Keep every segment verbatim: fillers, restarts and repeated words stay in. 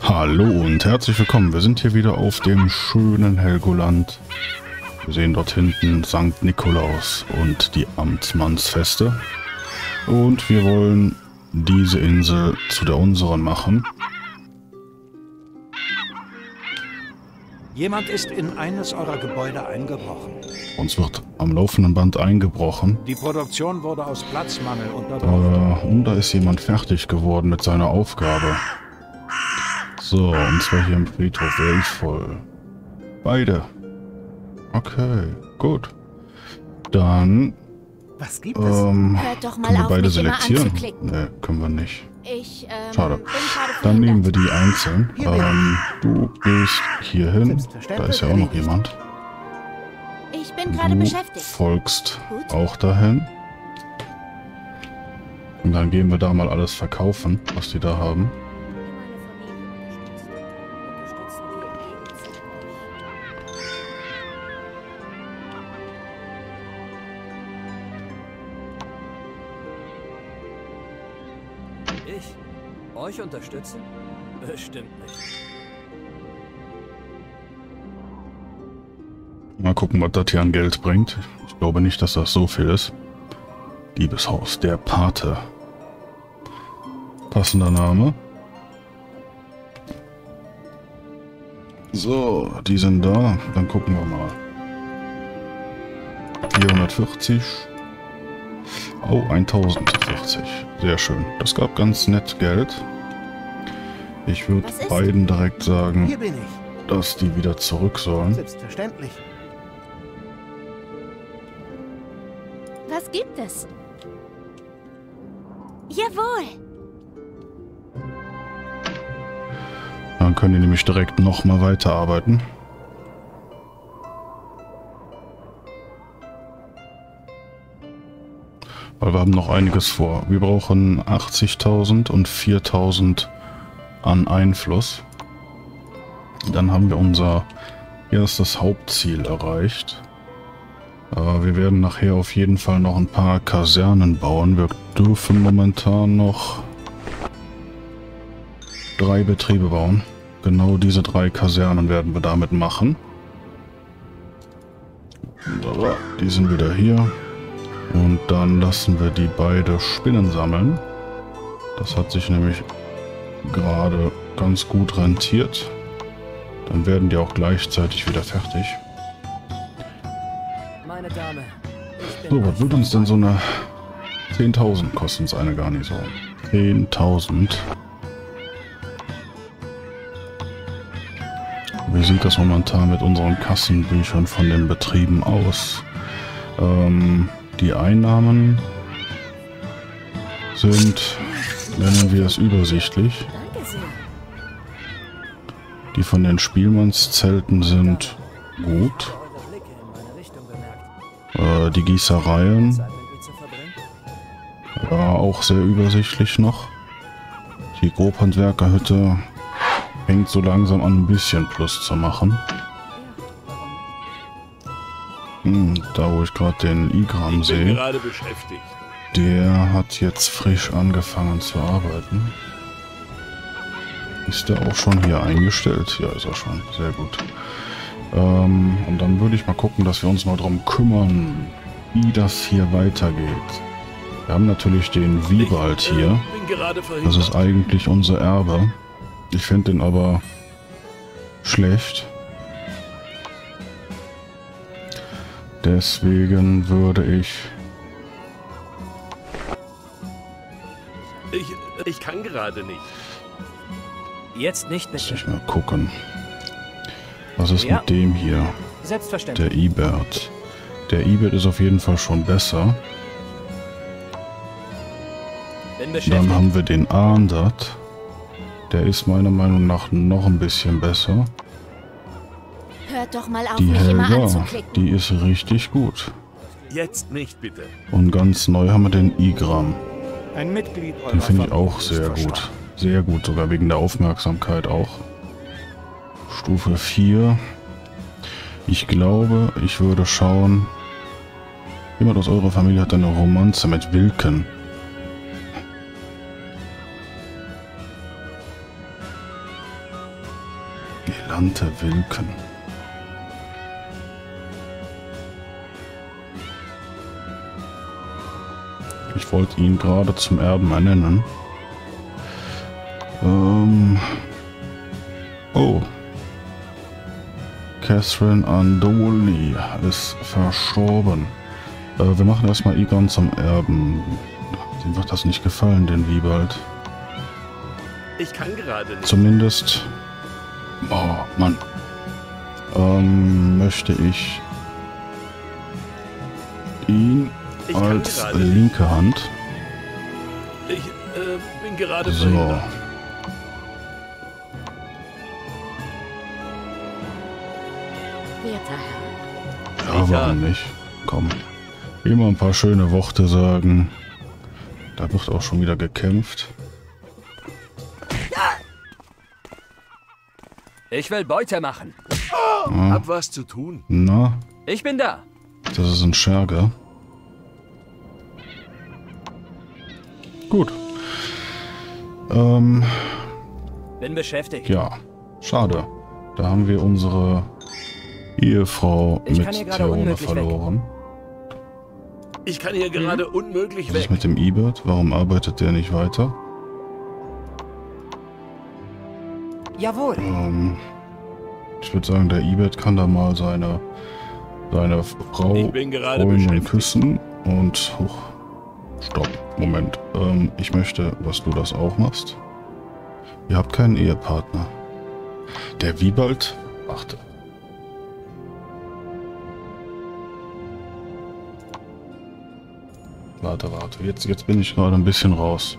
Hallo und herzlich willkommen. Wir sind hier wieder auf dem schönen Helgoland. Wir sehen dort hinten Sankt Nikolaus und die Amtmannsfeste. Und wir wollen diese Insel zu der unseren machen. Jemand ist in eines eurer Gebäude eingebrochen. Uns wird am laufenden Band eingebrochen. Die Produktion wurde aus Platzmangel unterbrochen. Äh, und da ist jemand fertig geworden mit seiner Aufgabe. So, und zwar hier im Friedhof. Wer ist voll? Beide. Okay, gut. Dann Was gibt es? ähm, Hört doch mal können wir auf, beide mich immer selektieren. anzuklicken. Ne, können wir nicht. Ich, ähm, Schade. bin gerade Dann nehmen wir verhindert. die einzeln. Hier bin Ähm, du gehst hier hin. Selbstverständlich Da ist ja auch noch erledigt. jemand. Ich bin gerade Du beschäftigt. folgst Gut. auch dahin. Und dann gehen wir da mal alles verkaufen, was die da haben. Ich? Euch unterstützen? Bestimmt nicht. Mal gucken, was das hier an Geld bringt. Ich glaube nicht, dass das so viel ist. Liebeshaus, der Pate. Passender Name. So, die sind da. Dann gucken wir mal. vierhundertvierzig. Oh, tausendvierzig. Sehr schön. Das gab ganz nett Geld. Ich würde Was ist? beiden direkt sagen, Hier bin ich. dass die wieder zurück sollen. Selbstverständlich. Was gibt es? Jawohl. Dann können die nämlich direkt nochmal weiterarbeiten. Weil wir haben noch einiges vor. Wir brauchen achtzigtausend und viertausend an Einfluss. Dann haben wir unser erstes Hauptziel erreicht. Äh, wir werden nachher auf jeden Fall noch ein paar Kasernen bauen. Wir dürfen momentan noch drei Betriebe bauen. Genau diese drei Kasernen werden wir damit machen. So, die sind wieder hier. Und dann lassen wir die beide Spinnen sammeln. Das hat sich nämlich gerade ganz gut rentiert. Dann werden die auch gleichzeitig wieder fertig. Meine Dame. Ich bin So, was wird uns denn so eine zehntausend kosten uns eine Garnison? zehntausend. Wie sieht das momentan mit unseren Kassenbüchern von den Betrieben aus? Ähm, die Einnahmen sind, nennen wir es übersichtlich. Danke sehr. Die von den Spielmannszelten sind gut. eure Blicke in meine Richtung bemerkt. Äh, die Gießereien, Zeit mit mir zu verbrennen? ja, auch sehr übersichtlich noch. Die Grobhandwerkerhütte fängt so langsam an, ein bisschen Plus zu machen. Hm, da wo ich gerade den Igram Ich bin sehe, gerade beschäftigt. der hat jetzt frisch angefangen zu arbeiten. Ist der auch schon hier eingestellt? Ja, ist er schon. Sehr gut. Ähm, und dann würde ich mal gucken, dass wir uns mal darum kümmern, wie das hier weitergeht. Wir haben natürlich den Wiewald Ich, äh, hier. bin gerade Das verhindert. ist eigentlich unser Erbe. Ich finde den aber schlecht. Deswegen würde ich... Ich, ich kann gerade nicht. Jetzt nicht Muss bitte. ich mal gucken. Was ist Ja. mit dem hier? Selbstverständlich. Der Ibert. Der Ibert ist auf jeden Fall schon besser. Bin Dann beschäftigt. haben wir den Arndat. Der ist meiner Meinung nach noch ein bisschen besser. Hört doch mal auf, Die mich immer Helga, anzuklicken. die ist richtig gut. Jetzt nicht, bitte. Und ganz neu haben wir den Igram. Ein Mitglied eurer Den finde ich Familie auch ist sehr gut. verstorben. Sehr gut, sogar wegen der Aufmerksamkeit auch. Stufe vier. Ich glaube, ich würde schauen... Jemand aus eurer Familie hat eine Romanze mit Wilken. Gelernte Wilken. Ich wollte ihn gerade zum Erben ernennen. Ähm. Oh. Catherine Andoli ist verstorben. Äh, wir machen erstmal Egon zum Erben. Dem wird das nicht gefallen, den Wiebald. Ich kann gerade nicht. Zumindest... Oh, Mann. Ähm, möchte ich ihn Ich kann als gerade nicht. linke Hand. Ich äh, bin gerade So. verhindert. Werter Herr. Ja, Sicher. warum nicht? Komm. Immer ein paar schöne Worte sagen. Da wird auch schon wieder gekämpft. Ich will Beute machen. Hab was zu tun. Na, Ich bin da. das ist ein Scherge. Gut. Ähm, Bin beschäftigt. ja. Schade. Da haben wir unsere Ehefrau Ich mit kann hier gerade Theone unmöglich weg. verloren. Ich kann hier gerade unmöglich Was ist weg. mit dem Ebert? Warum arbeitet der nicht weiter? Jawohl. Ähm, ich würde sagen, der Ebert kann da mal seine, seine Frau Ich bin gerade Freundin beschäftigt. küssen und... Huch, stopp, Moment. Ähm, ich möchte, dass du das auch machst. Ihr habt keinen Ehepartner. Der Wiebald... Warte. Warte, warte. Jetzt, jetzt bin ich gerade ein bisschen raus.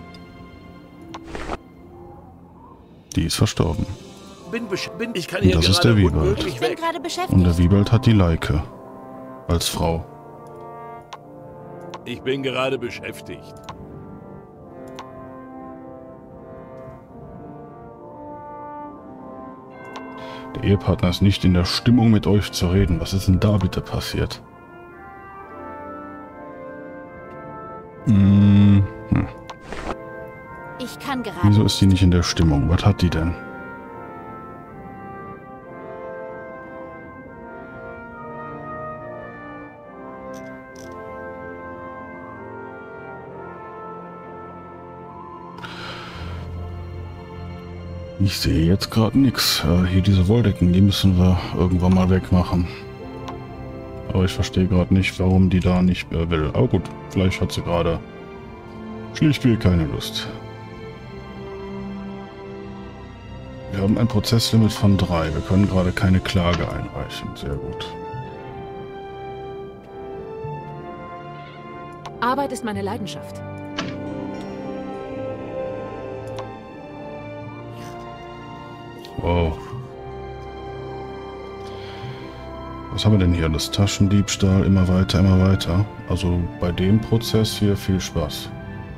Die ist verstorben. Bin besch bin ich kann Und hier das ist gerade der Wiebald. unmöglich Ich bin weg. gerade beschäftigt. Und der Wiebald hat die Leike. Als Frau. Ich bin gerade beschäftigt. Der Ehepartner ist nicht in der Stimmung, mit euch zu reden. Was ist denn da bitte passiert? Hm, hm. Ich kann gerade. Wieso ist die nicht in der Stimmung? Was hat die denn? Ich sehe jetzt gerade nichts. Äh, hier diese Wolldecken, die müssen wir irgendwann mal wegmachen. Aber ich verstehe gerade nicht, warum die da nicht äh, will. Aber gut, vielleicht hat sie gerade schlichtweg keine Lust. Wir haben ein Prozesslimit von drei. Wir können gerade keine Klage einreichen. Sehr gut. Arbeit ist meine Leidenschaft. Wow. Was haben wir denn hier? Das Taschendiebstahl, immer weiter, immer weiter. Also bei dem Prozess hier viel Spaß.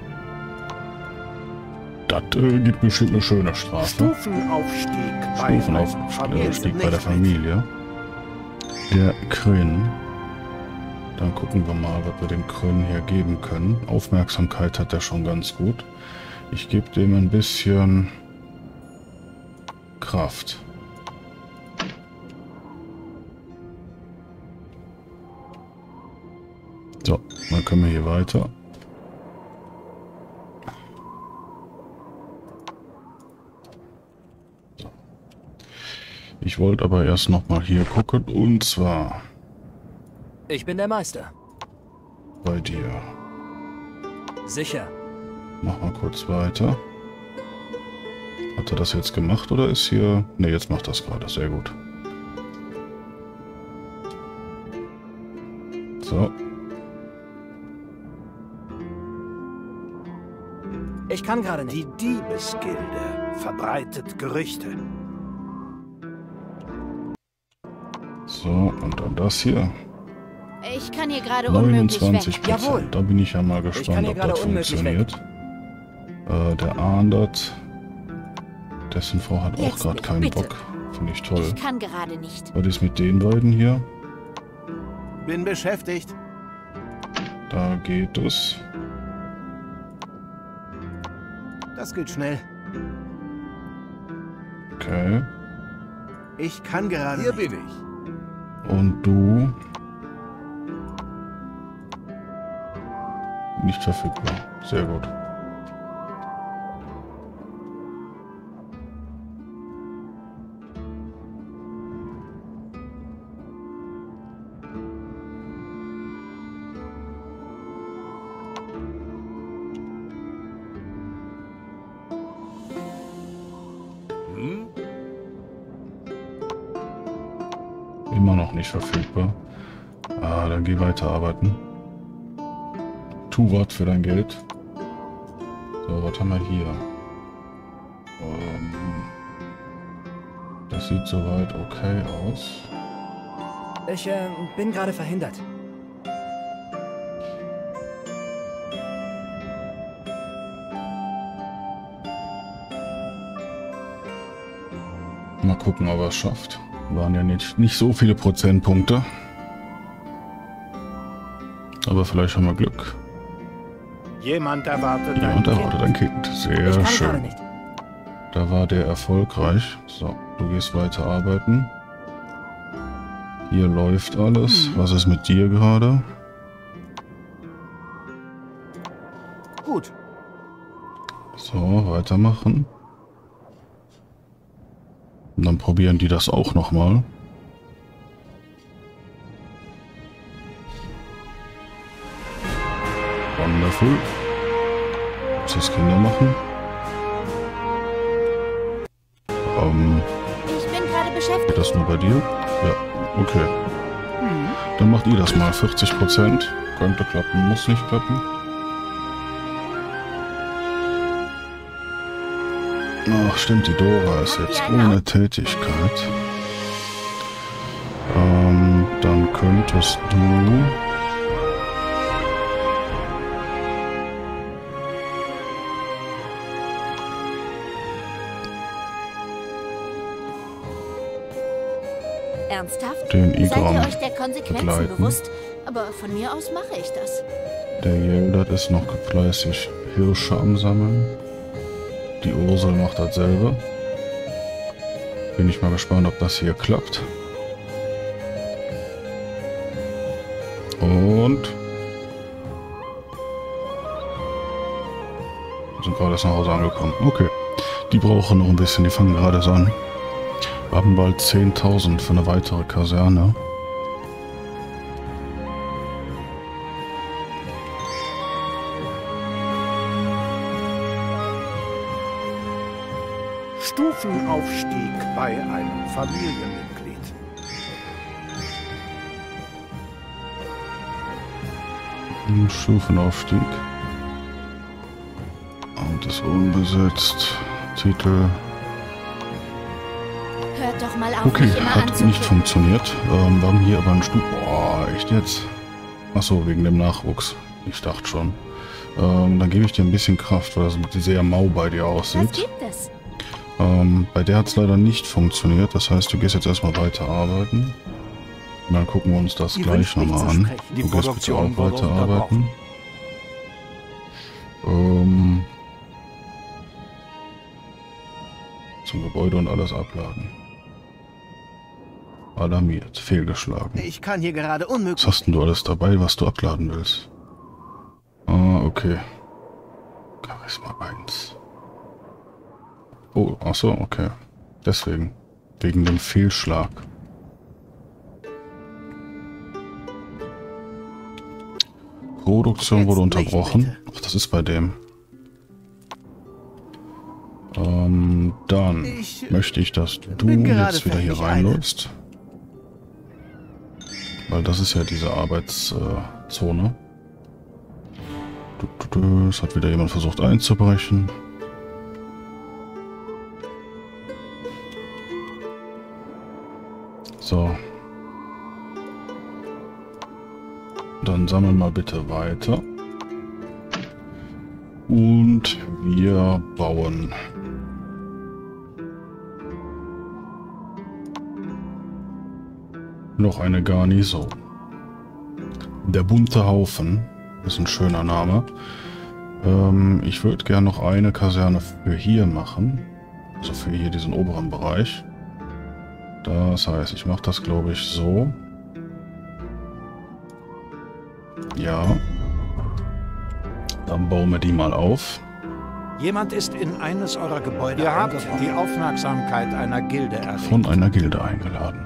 Das äh, gibt bestimmt eine schöne Strafe. Stufenaufstieg bei Stufenaufstieg bei der Familie. Der Krön. Dann gucken wir mal, was wir dem Krön hier geben können. Aufmerksamkeit hat er schon ganz gut. Ich gebe dem ein bisschen Kraft. So, dann können wir hier weiter. So. Ich wollte aber erst noch mal hier gucken, und zwar Ich bin der Meister. bei dir. Sicher. Mach mal kurz weiter. Hat er das jetzt gemacht oder ist hier... Ne, jetzt macht das gerade. Sehr gut. So. Ich kann gerade nicht. Die Diebesgilde verbreitet Gerüchte. So, und dann das hier. Ich kann hier gerade unmöglich neunundzwanzig weg. Jawohl. Prozent. Da bin ich ja mal kann gespannt, hier ob gerade das unmöglich funktioniert. Äh, der Ahndert. Dessen Frau hat auch Jetzt gerade nicht, keinen bitte. Bock. Finde ich toll. Ich kann gerade nicht. Was ist mit den beiden hier? Bin beschäftigt. Da geht es. Das geht schnell. Okay. Ich kann gerade Hier nicht. bin ich. Und du... Nicht verfügbar. Sehr gut. Hm? Immer noch nicht verfügbar. Ah, dann geh weiter arbeiten. Tu was für dein Geld. So, was haben wir hier? Ähm, das sieht soweit okay aus. Ich äh, bin gerade verhindert. Mal gucken, ob er es schafft. Waren ja nicht, nicht so viele Prozentpunkte. Aber vielleicht haben wir Glück. Jemand erwartet Jemand ein erwartet ein Kind. Sehr Ich kann gerade schön. nicht. Da war der erfolgreich. So, du gehst weiter arbeiten. Hier läuft alles. Was ist mit dir gerade? Gut. So, weitermachen. Und dann probieren die das auch nochmal. Wonderful. Muss das Kinder machen? Ähm, Ich bin gerade geht beschäftigt. das nur bei dir? Ja, okay. Dann macht ihr das mal. vierzig Prozent. Könnte klappen, muss nicht klappen. Ach, stimmt, die Dora ist jetzt ohne Tätigkeit. Ähm, dann könntest du... Ernsthaft? Den Seid ihr Igron euch der Konsequenzen begleiten. bewusst? Aber von mir aus mache ich das. Der Yeldert ist noch fleißig Hirsche am Sammeln. Die Ursel macht dasselbe. Bin ich mal gespannt, ob das hier klappt. Und... Wir sind gerade erst nach Hause angekommen. Okay. Die brauchen noch ein bisschen, die fangen gerade so an. Wir haben bald zehntausend für eine weitere Kaserne. Stufenaufstieg bei einem Familienmitglied. Stufenaufstieg. Und ist unbesetzt. Titel. Hört doch mal auf, Okay, mich immer hat nicht anzuklicken. funktioniert. Ähm, wir haben hier aber einen Stuhl. Boah, echt jetzt? Achso, wegen dem Nachwuchs. Ich dachte schon. Ähm, dann gebe ich dir ein bisschen Kraft, weil das sehr mau bei dir Was aussieht. gibt es? Ähm, bei der hat es leider nicht funktioniert. Das heißt, du gehst jetzt erstmal weiter arbeiten. Und dann gucken wir uns das Die gleich wünscht nicht nochmal zu an. sprechen. Die Du gehst bitte Produktion auch wurde weiter arbeiten. Ähm, zum Gebäude und alles abladen. Alarmiert, fehlgeschlagen. Ich kann hier gerade Was unmöglich. hast denn du alles dabei, was du abladen willst? Ah, okay. Charisma eins. Oh, ach so, okay. Deswegen. Wegen dem Fehlschlag. Produktion wurde Jetzt nicht, unterbrochen. bitte. Ach, das ist bei dem. Ähm, dann Ich möchte ich, dass du bin gerade jetzt wieder hier fertig, Eile. reinläufst. Weil das ist ja diese Arbeitszone. Es hat wieder jemand versucht einzubrechen. So. Dann sammeln wir bitte weiter. Und wir bauen. Noch eine Garnison. Der bunte Haufen ist ein schöner Name. Ähm, ich würde gerne noch eine Kaserne für hier machen. Also für hier diesen oberen Bereich. Das heißt, ich mache das, glaube ich, so. Ja. Dann bauen wir die mal auf. Jemand ist in eines eurer Gebäude Ihr habt die Aufmerksamkeit einer Gilde erregt. Von einer Gilde eingeladen.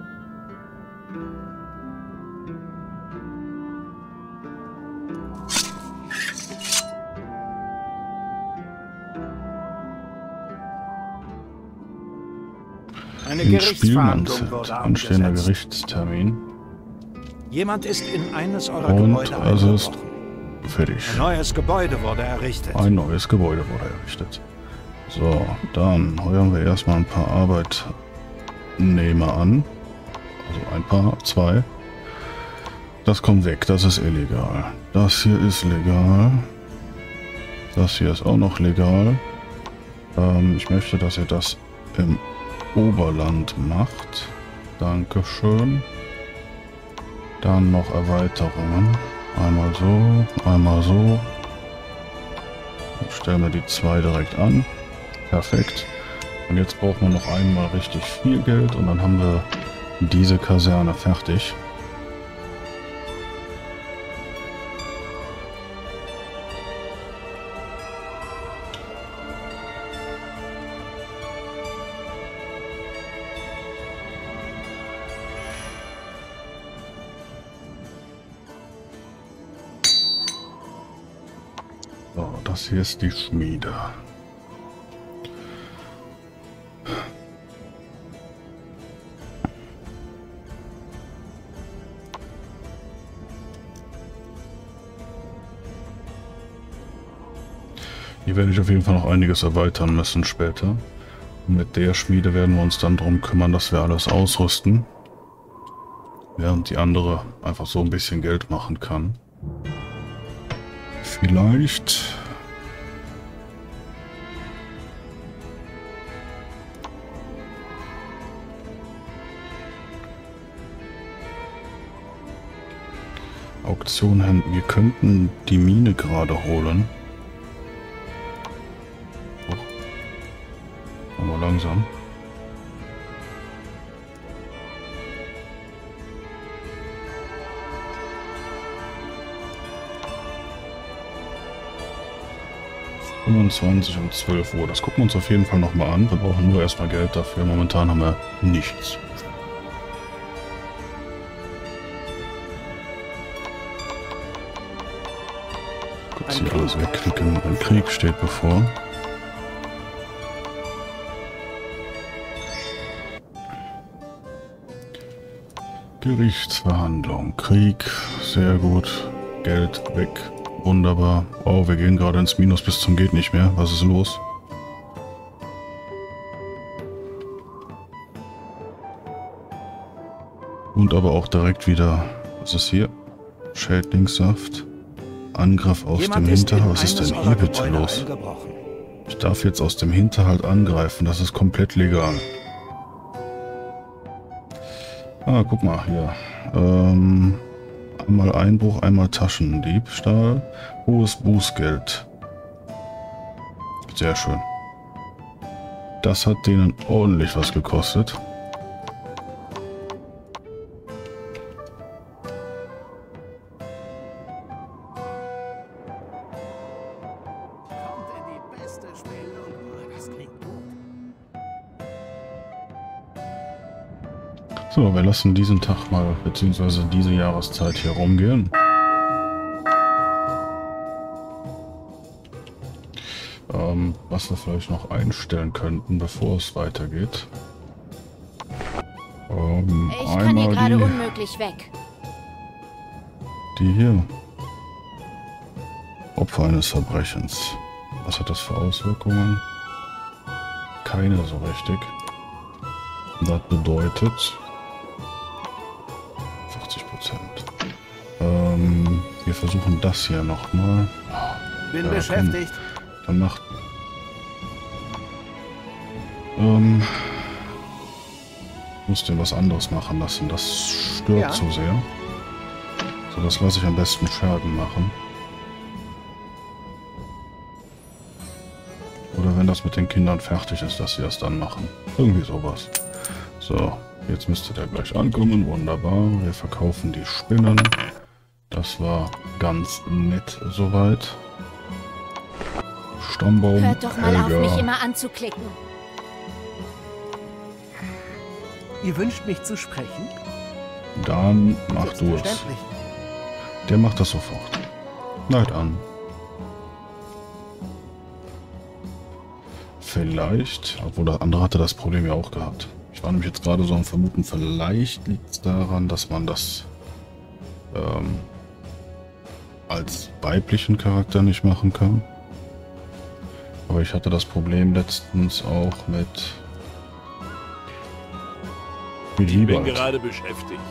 Eine In Gerichtsverhandlung Spielmannszeit. wurde Anstehender angesetzt. Gerichtstermin. Jemand ist in eines eurer Und Gebäude es ist eingebrochen. fertig. Ein neues Gebäude wurde errichtet. Ein neues Gebäude wurde errichtet. So, dann heuern wir erstmal ein paar Arbeitnehmer an. Also ein paar, zwei. Das kommt weg, das ist illegal. Das hier ist legal. Das hier ist auch noch legal. Ähm, ich möchte, dass ihr das im Oberland macht. Dankeschön. Dann noch Erweiterungen. Einmal so, einmal so. Dann stellen wir die zwei direkt an. Perfekt. Und jetzt brauchen wir noch einmal richtig viel Geld und dann haben wir diese Kaserne fertig. So, das hier ist die Schmiede. Hier werde ich auf jeden Fall noch einiges erweitern müssen später. Und mit der Schmiede werden wir uns dann darum kümmern, dass wir alles ausrüsten. Während die andere einfach so ein bisschen Geld machen kann. Vielleicht... Auktion hin. Wir könnten die Mine gerade holen. Oh. Aber langsam. fünfundzwanzig um zwölf Uhr. Das gucken wir uns auf jeden Fall nochmal an. Wir brauchen nur erstmal Geld dafür. Momentan haben wir nichts. Kurz hier alles wegklicken. Ein Krieg steht bevor. Gerichtsverhandlung. Krieg. Sehr gut. Geld weg. Wunderbar. Oh, wir gehen gerade ins Minus bis zum geht nicht mehr. Was ist los? Und aber auch direkt wieder. Was ist hier? Schädlingssaft. Angriff aus Jemand dem ist in Hinterhalt. Was ist eines denn eurer hier bitte Gebäude los? eingebrochen. Ich darf jetzt aus dem Hinterhalt angreifen. Das ist komplett legal. Ah, guck mal hier. Ähm... Einmal Einbruch, einmal Taschendiebstahl. Hohes Bußgeld. Sehr schön. Das hat denen ordentlich was gekostet. So, wir lassen diesen Tag mal, beziehungsweise diese Jahreszeit hier rumgehen. Ähm, was wir vielleicht noch einstellen könnten, bevor es weitergeht. Ähm, Ich kann hier einmal gerade die, unmöglich weg. die hier. Opfer eines Verbrechens. Was hat das für Auswirkungen? Keine so richtig. Das bedeutet... vierzig Prozent. Ähm, wir versuchen das hier nochmal. Bin Ja, beschäftigt. Dann macht... Ähm... Muss den was anderes machen lassen. Das stört Ja. zu sehr. So, das lasse ich am besten Schergen machen. Oder wenn das mit den Kindern fertig ist, dass sie das dann machen. Irgendwie sowas. So, Jetzt müsste der gleich ankommen. Wunderbar. Wir verkaufen die Spinnen. Das war ganz nett soweit. Stammbaum. Hört doch mal Helga. auf, mich immer anzuklicken. Ihr wünscht mich zu sprechen? Dann mach du es. Selbstverständlich. Der macht das sofort. Leid an. Vielleicht, obwohl der andere hatte das Problem ja auch gehabt. Ich war nämlich jetzt gerade so am Vermuten, vielleicht liegt es daran, dass man das ähm, als weiblichen Charakter nicht machen kann. Aber ich hatte das Problem letztens auch mit mit Ich bin Liebald. gerade beschäftigt.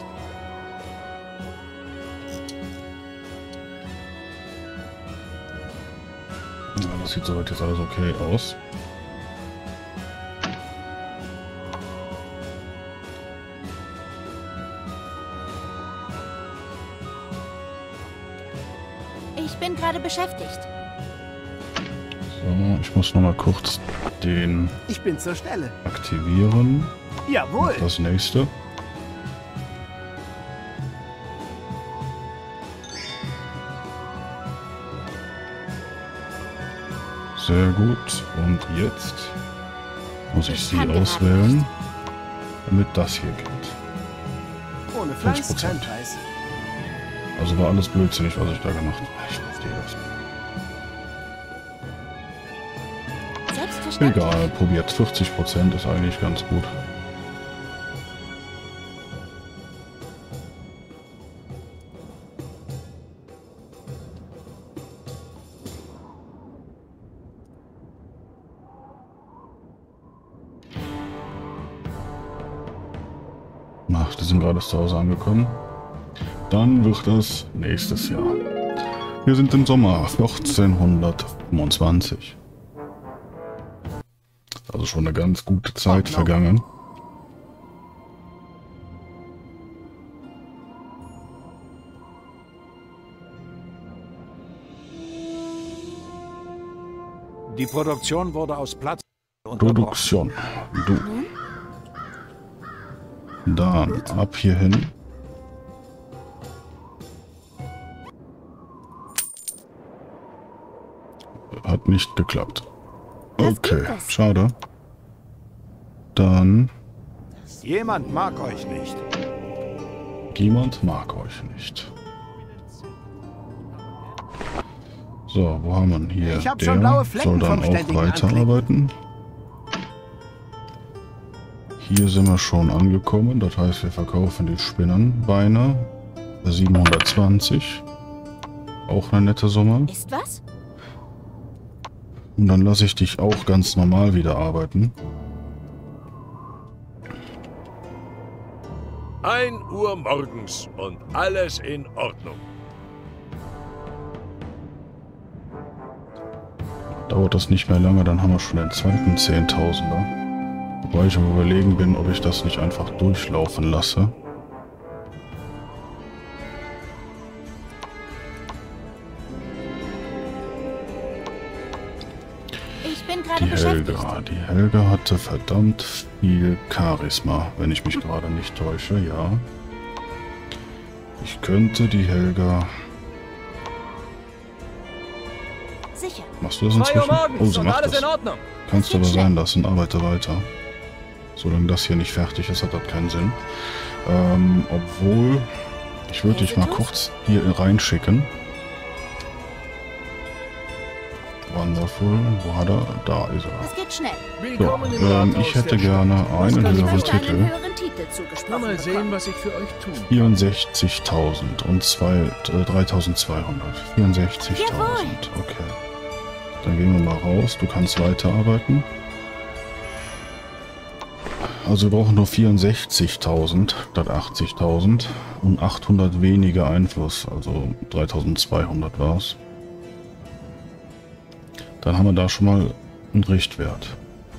Ja, das sieht soweit jetzt alles okay aus. Ich bin gerade beschäftigt. So, ich muss noch mal kurz den Ich bin zur Stelle. aktivieren. Jawohl. Das nächste. Sehr gut. Und jetzt muss ich Ich sie kann gerade auswählen, nicht. damit das hier geht. Ohne Fleiß fünf Prozent. kein Preis. Also war alles blödsinnig, was ich da gemacht habe. Ich verstehe das. Selbstverständlich. Egal, probiert. vierzig Prozent ist eigentlich ganz gut. Ach, die sind gerade zu Hause angekommen. Dann wird es nächstes Jahr. Wir sind im Sommer vierzehnhundertfünfundzwanzig. Also schon eine ganz gute Zeit Oh, no. vergangen. Die Produktion wurde aus Platz unterbrochen. Produktion. Du. Dann ab hierhin. Hat nicht geklappt. Was Okay, gibt es? schade. Dann Jemand mag euch nicht. jemand mag euch nicht. So, wo haben wir ihn hier? Ich hab Der schon blaue Flecken soll dann vom auch ständigen weiterarbeiten. Hier sind wir schon angekommen. Das heißt, wir verkaufen die Spinnenbeine. siebenhundertzwanzig. Auch eine nette Summe. Ist was? Und dann lasse ich dich auch ganz normal wieder arbeiten. ein Uhr morgens und alles in Ordnung. Dauert das nicht mehr lange, dann haben wir schon den zweiten Zehntausender. Wobei ich am Überlegen bin, ob ich das nicht einfach durchlaufen lasse. Ich bin gerade Die beschäftigt. Helga. Die Helga hatte verdammt viel Charisma, wenn ich mich gerade nicht täusche, ja. Ich könnte die Helga... Sicher. Machst du das zwei Uhr inzwischen? Oh, morgens sie und macht alles das. in Ordnung. Kannst du aber geht sein schnell. lassen, arbeite weiter. Solange das hier nicht fertig ist, hat das keinen Sinn. Ähm, obwohl, ich würde dich mal kurz hier reinschicken. Wonderful, wo hat er? Da ist er. Es geht schnell. So, Willkommen im ähm, Rathaus ich hätte der gerne Stadt. einen Was kann ich höheren für Ich einen Titel. höheren Titel Na, zugesprochen mal sehen, bekommen. was ich für euch tun kann. vierundsechzigtausend und zwei, äh, dreitausendzweihundert. vierundsechzigtausend, okay. Dann gehen wir mal raus, du kannst weiterarbeiten. Also wir brauchen nur vierundsechzigtausend statt achtzigtausend und achthundert weniger Einfluss, also dreitausendzweihundert war es. Dann haben wir da schon mal einen Richtwert.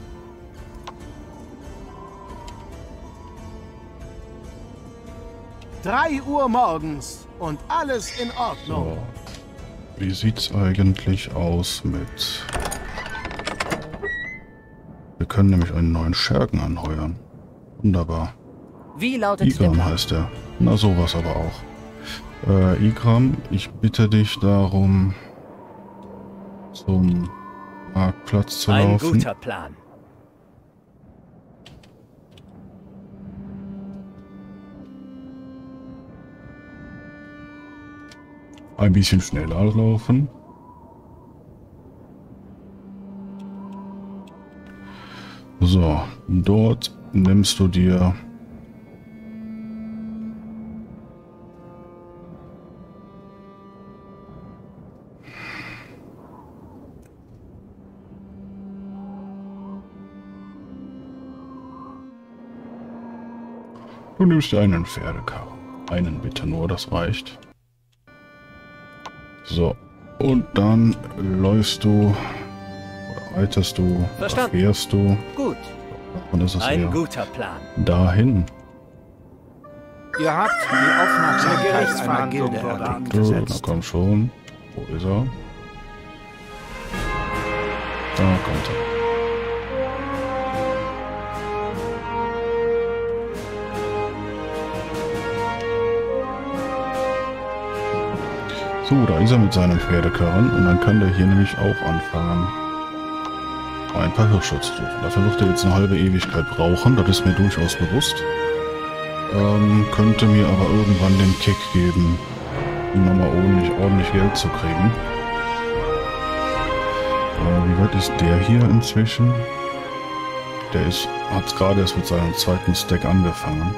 Drei Uhr morgens und alles in Ordnung. So. Wie sieht's eigentlich aus mit... Wir können nämlich einen neuen Schergen anheuern. Wunderbar. Wie lautet der Igram Plan? heißt er. Na, sowas aber auch. Äh, Igram, ich bitte dich darum, zum Marktplatz zu Ein laufen. guter Plan. Ein bisschen schneller laufen. So, dort nimmst du dir Du nimmst dir einen Pferdekarren. Einen bitte nur, das reicht. So, und dann läufst du, oder reitest du, oder Verstanden. fährst du, Gut. und ist es Ein eher guter Plan. dahin. Ihr habt die Aufmerksamkeit einer Gilde wurde erregt. So, na angesetzt. komm schon. Wo ist er? Da kommt er. So, da ist er mit seinem Pferdekarren und dann kann der hier nämlich auch anfangen, ein paar Hirsche zu suchen. Dafür wird er jetzt eine halbe Ewigkeit brauchen, das ist mir durchaus bewusst. Ähm, könnte mir aber irgendwann den Kick geben, um nochmal ordentlich, ordentlich Geld zu kriegen. Äh, wie weit ist der hier inzwischen? Der ist, hat gerade erst mit seinem zweiten Stack angefangen.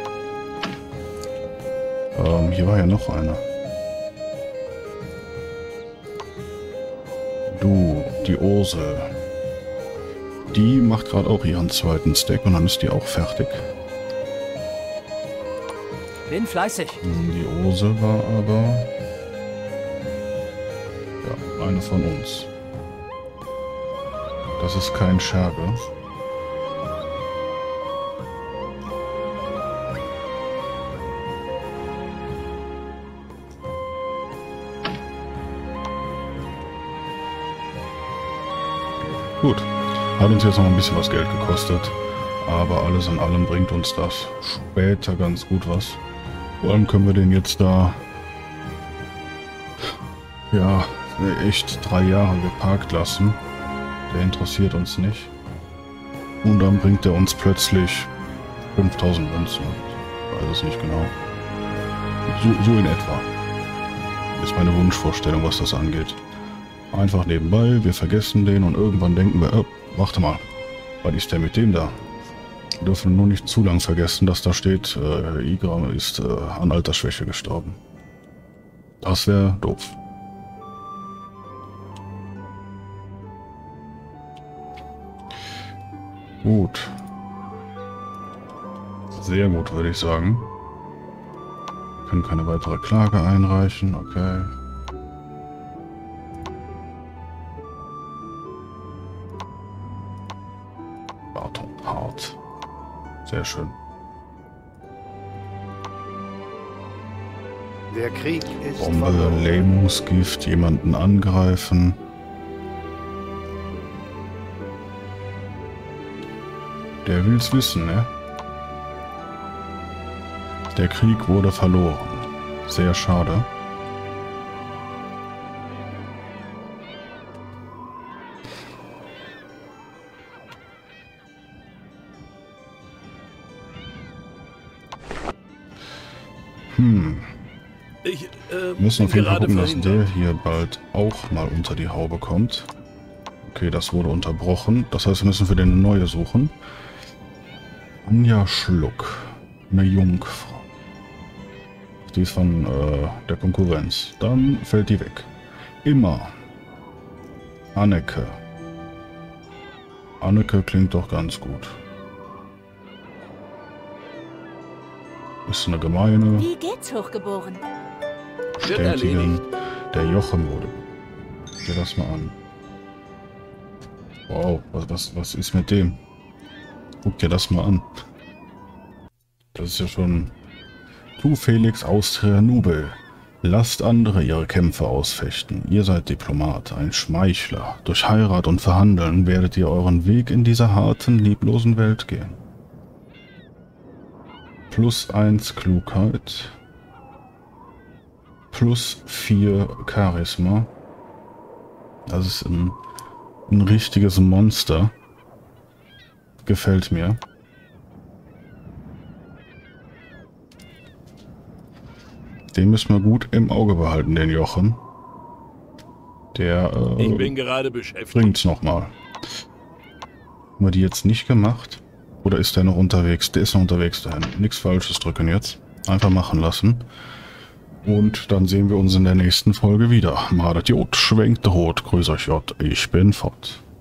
Ähm, hier war ja noch einer. Du, die Ursel. Die macht gerade auch ihren zweiten Stack und dann ist die auch fertig. Bin fleißig. Die Ursel war aber... ja, eine von uns. Das ist kein Scherge. Gut, hat uns jetzt noch ein bisschen was Geld gekostet, aber alles in allem bringt uns das später ganz gut was. Vor allem können wir den jetzt da, ja, echt drei Jahre geparkt lassen. Der interessiert uns nicht. Und dann bringt er uns plötzlich fünftausend Münzen. Ich weiß es nicht genau. So, so in etwa ist meine Wunschvorstellung, was das angeht. Einfach nebenbei, wir vergessen den und irgendwann denken wir, oh, warte mal, was ist der mit dem da? Wir dürfen nur nicht zu lang vergessen, dass da steht, äh, Igram ist äh, an Altersschwäche gestorben. Das wäre doof. Gut. Sehr gut, würde ich sagen. Wir können keine weitere Klage einreichen, okay. Barton Hart. Sehr schön. Der Krieg ist Bombe, verloren. Lähmungsgift, jemanden angreifen. Der will's wissen, ne? Der Krieg wurde verloren. Sehr schade. Hm. Ich äh, Wir müssen bin auf jeden Fall gerade gucken, dass verhindert. der hier bald auch mal unter die Haube kommt. Okay, das wurde unterbrochen. Das heißt, wir müssen für den eine neue suchen. Anja Schluck. Eine Jungfrau. Die ist von äh, der Konkurrenz. Dann fällt die weg. Immer. Anneke. Anneke klingt doch ganz gut. Ist eine Gemeine. Wie geht's, Hochgeboren? Wird Bestätigen. erledigt. Der Jochen wurde. Guck dir das mal an. Wow, was, was, was ist mit dem? Guck dir das mal an. Das ist ja schon... Du Felix Austria Nubel. Lasst andere ihre Kämpfe ausfechten. Ihr seid Diplomat, ein Schmeichler. Durch Heirat und Verhandeln werdet ihr euren Weg in dieser harten, lieblosen Welt gehen. Plus eins Klugheit. Plus vier Charisma. Das ist ein, ein richtiges Monster. Gefällt mir. Den müssen wir gut im Auge behalten, den Jochen. Der äh, Ich bin gerade beschäftigt. bringt's nochmal. Haben wir die jetzt nicht gemacht? Oder ist der noch unterwegs? Der ist noch unterwegs dahin. Nichts Falsches drücken jetzt. Einfach machen lassen. Und dann sehen wir uns in der nächsten Folge wieder. Mardet Jod, schwenkt der Hut, grüß euch J, ich bin fort.